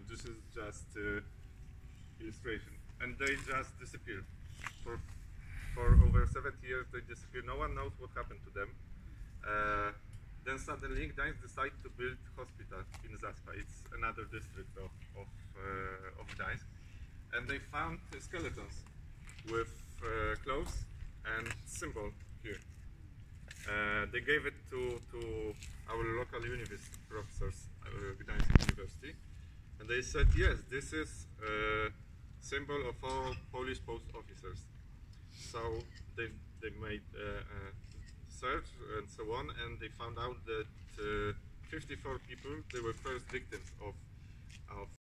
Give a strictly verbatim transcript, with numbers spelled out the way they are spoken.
this is just uh, illustration. And they just disappear. For, for over seventy years they disappear. No one knows what happened to them. Uh, then suddenly Gdańsk decided to build hospital in Zaspa. It's another district of, of, uh, of Gdańsk. And they found uh, skeletons with uh, clothes and symbol here. Uh, they gave it to, to our local university professors, uh, Gdańsk University, and they said, yes, this is a symbol of all Polish post officers. So they, they made a, a search and so on, and they found out that uh, fifty-four people, they were first victims of, of